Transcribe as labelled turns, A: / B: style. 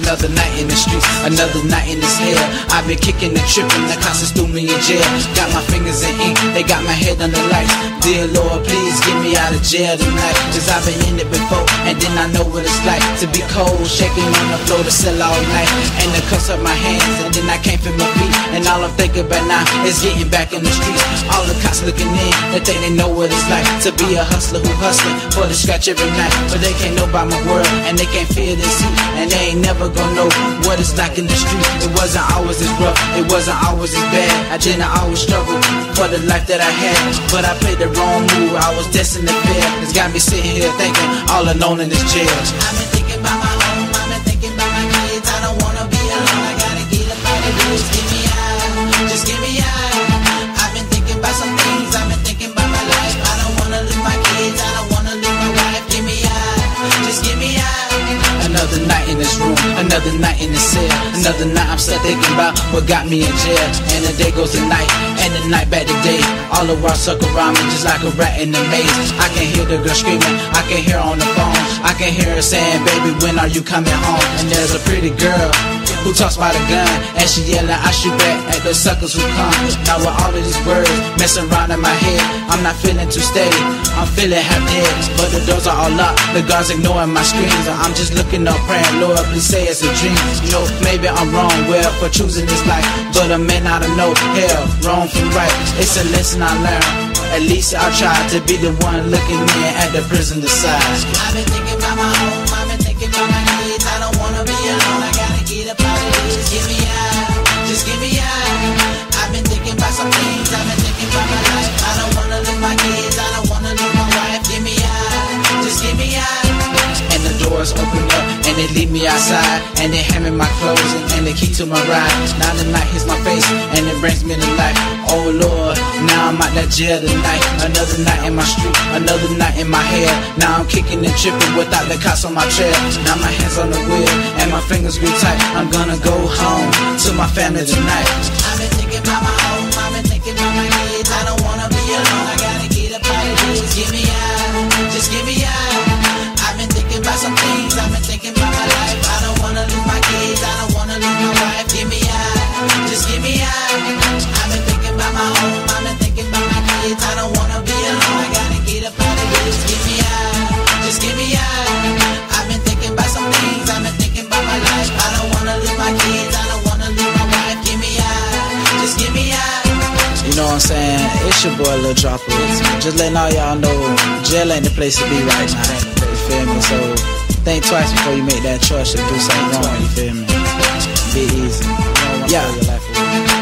A: Another night in the streets, another night in this hell. I've been kicking and tripping, the cops threw me in jail. Got my fingers in ink, they got my head under lights. Dear Lord, please get me out of jail tonight, cause I've been in it before, and then I know what it's like to be cold, shaking on the floor to sell all night. And the cuffs up my hands, and then I can't feel my feet. And all I'm thinking about now is getting back in the streets. All the cops looking in, they think they know what it's like to be a hustler who hustling for the scratch every night. But they can't know about my world, and they can't feel this heat, and they ain't never gonna know what it's like in the street. It wasn't always as rough, it wasn't always as bad. I didn't always struggle for the life that I had, but I played the wrong move, I was destined to fail. It's got me sitting here thinking, all alone in this jail. I've been thinking about my home, I've been thinking about my kids. I don't wanna be alone, I gotta get up out of this. Get me out, just get me out. I've been thinking about some things, I've been thinking about my life. I don't wanna lose my kids, I don't wanna lose my wife. Get me out, just get me out. Another night in this room, another night in the cell. Another night I'm still thinking about what got me in jail. And the day goes to night, and the night back to day. All the world circle around me just like a rat in the maze. I can hear the girl screaming, I can hear her on the phone. I can hear her saying, baby, when are you coming home? And there's a pretty girl who talks about a gun, and she yelling, I shoot back at the suckers who come. Now with all of these words messing around in my head, I'm not feeling too steady, I'm feeling half dead. But the doors are all locked, the guards ignoring my screams. I'm just looking up praying, Lord, please say it's a dream. You know, maybe I'm wrong, well, for choosing this life, but a man I don't know, hell, wrong from right. It's a lesson I learned, at least I try to be the one looking in at the prison side. I've been thinking about my home, I've been thinking about my kids. I don't wanna be alone, I gotta get up out of this. Get me out, just get me out. I've been thinking about some things, I've been thinking about my life. I don't wanna lose my kids, I don't wanna lose my wife. Get me out, just get me out. And the doors open up, and they leave me outside, and they hand me my clothes and the key to my ride. Now the night hits my face, and it brings me to life. Oh Lord, now I'm out that jail tonight. Another night in my street, another night in my head. Now I'm kicking and tripping without the cops on my trail. Now my hands on the wheel, and my fingers grip tight. I'm gonna go home to my family tonight. I've been thinking about my home, I've been thinking about my kids. I don't wanna be alone, I gotta get up out of this. Get me out, just get me out. I've been thinking about some things, I've been thinking about my life. I don't wanna lose my kids, I don't wanna lose my wife. Get me out, just get me out. I've been thinking about my home, I've been thinking about my kids. I don't wanna be alone, I gotta get up out of this. Get me out, just get me out. I've been thinking about some things, I've been thinking about my life. I don't wanna lose my kids, I don't wanna lose my wife. Get me out, just get me out. You know what I'm saying? It's your boy Lil Dropper. Just letting all y'all know, jail ain't the place to be right now. You feel me? So think twice before you make that choice to do something wrong. You feel me? Be easy. You don't want to throw your life away.